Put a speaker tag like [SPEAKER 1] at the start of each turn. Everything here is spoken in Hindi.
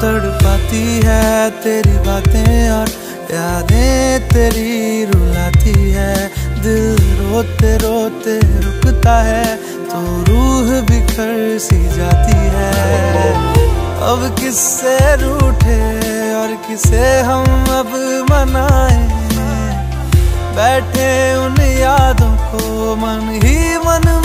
[SPEAKER 1] तड़पाती है तेरी बातें और यादें तेरी रुलाती है। दिल रोते रोते रुकता है तो रूह बिखर सी जाती है। अब किससे रूठे और किसे हम अब मनाएं, बैठे उन यादों को मन ही मन